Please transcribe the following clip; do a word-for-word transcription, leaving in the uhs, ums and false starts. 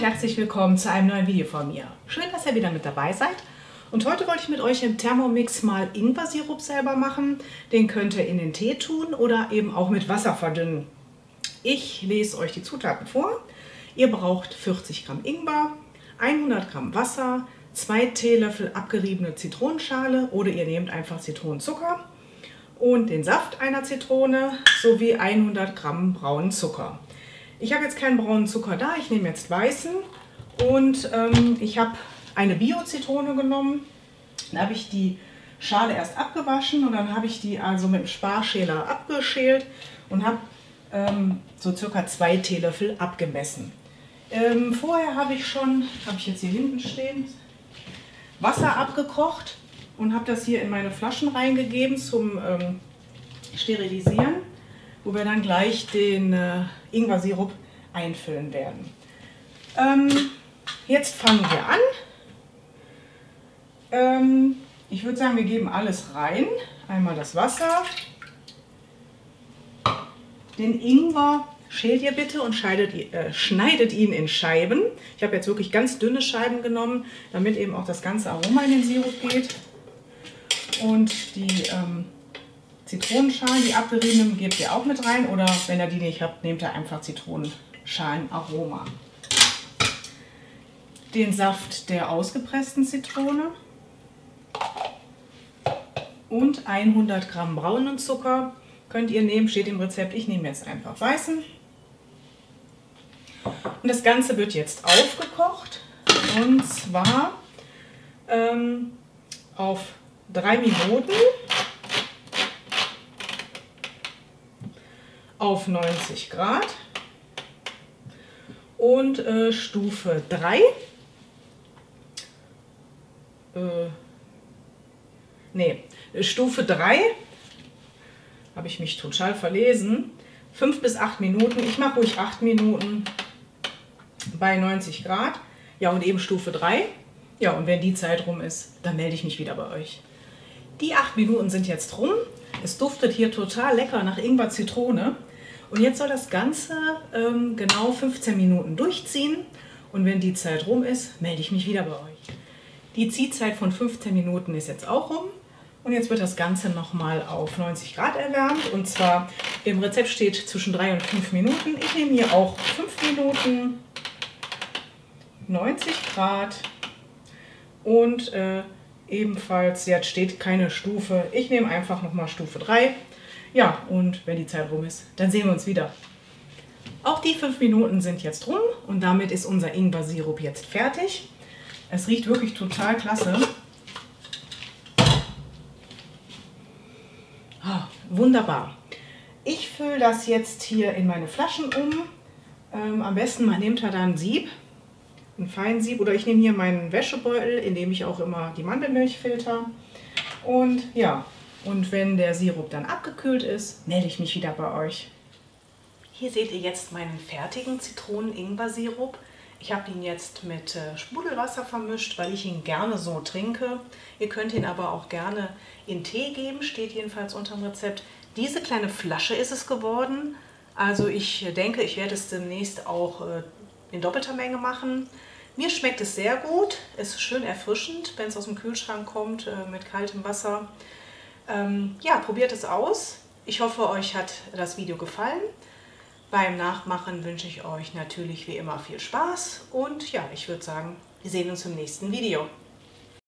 herzlich willkommen zu einem neuen Video von mir. Schön, dass ihr wieder mit dabei seid. Und heute wollte ich mit euch im Thermomix mal Ingwersirup selber machen. Den könnt ihr in den Tee tun oder eben auch mit Wasser verdünnen. Ich lese euch die Zutaten vor. Ihr braucht vierzig Gramm Ingwer, hundert Gramm Wasser, zwei Teelöffel abgeriebene Zitronenschale oder ihr nehmt einfach Zitronenzucker und den Saft einer Zitrone sowie hundert Gramm braunen Zucker. Ich habe jetzt keinen braunen Zucker da, ich nehme jetzt weißen und ähm, ich habe eine Bio-Zitrone genommen. Dann habe ich die Schale erst abgewaschen und dann habe ich die also mit dem Sparschäler abgeschält und habe ähm, so circa zwei Teelöffel abgemessen. Ähm, vorher habe ich schon, habe ich jetzt hier hinten stehen, Wasser abgekocht und habe das hier in meine Flaschen reingegeben zum ähm, Sterilisieren, wo wir dann gleich den äh, Ingwersirup einfüllen werden. Ähm, jetzt fangen wir an. Ähm, ich würde sagen, wir geben alles rein. Einmal das Wasser. Den Ingwer schält ihr bitte und scheidet, äh, schneidet ihn in Scheiben. Ich habe jetzt wirklich ganz dünne Scheiben genommen, damit eben auch das ganze Aroma in den Sirup geht. Und die ähm, Zitronenschalen, die abgeriebenen, gebt ihr auch mit rein. Oder wenn ihr die nicht habt, nehmt ihr einfach Zitronenschalenaroma. Den Saft der ausgepressten Zitrone und hundert Gramm braunen Zucker könnt ihr nehmen, steht im Rezept. Ich nehme jetzt einfach weißen. Und das Ganze wird jetzt aufgekocht und zwar ähm, auf drei Minuten auf neunzig Grad und äh, Stufe drei. Äh, nee, Stufe drei habe ich mich total verlesen. fünf bis acht Minuten. Ich mache ruhig acht Minuten bei neunzig Grad. Ja, und eben Stufe drei. Ja, und wenn die Zeit rum ist, dann melde ich mich wieder bei euch. Die acht Minuten sind jetzt rum. Es duftet hier total lecker nach Ingwer-Zitrone. Und jetzt soll das Ganze ähm, genau fünfzehn Minuten durchziehen. Und wenn die Zeit rum ist, melde ich mich wieder bei euch. Die Ziehzeit von fünfzehn Minuten ist jetzt auch rum. Und jetzt wird das Ganze nochmal auf neunzig Grad erwärmt. Und zwar im Rezept steht zwischen drei und fünf Minuten. Ich nehme hier auch fünf Minuten, neunzig Grad. Und äh, ebenfalls, jetzt steht keine Stufe. Ich nehme einfach nochmal Stufe drei. Ja, und wenn die Zeit rum ist, dann sehen wir uns wieder. Auch die fünf Minuten sind jetzt rum und damit ist unser Ingwersirup jetzt fertig. Es riecht wirklich total klasse. Oh, wunderbar. Ich fülle das jetzt hier in meine Flaschen um. Ähm, am besten man nehmt da ein Sieb, ein Feinsieb, oder ich nehme hier meinen Wäschebeutel, in dem ich auch immer die Mandelmilch filter. Und ja, und wenn der Sirup dann abgekühlt ist, melde ich mich wieder bei euch. Hier seht ihr jetzt meinen fertigen Zitronen-Ingwer-Sirup. Ich habe ihn jetzt mit äh, Sprudelwasser vermischt, weil ich ihn gerne so trinke. Ihr könnt ihn aber auch gerne in Tee geben, steht jedenfalls unter dem Rezept. Diese kleine Flasche ist es geworden. Also ich denke, ich werde es demnächst auch äh, in doppelter Menge machen. Mir schmeckt es sehr gut. Es ist schön erfrischend, wenn es aus dem Kühlschrank kommt äh, mit kaltem Wasser. Ähm, ja, probiert es aus. Ich hoffe, euch hat das Video gefallen. Beim Nachmachen wünsche ich euch natürlich wie immer viel Spaß und ja, ich würde sagen, wir sehen uns im nächsten Video.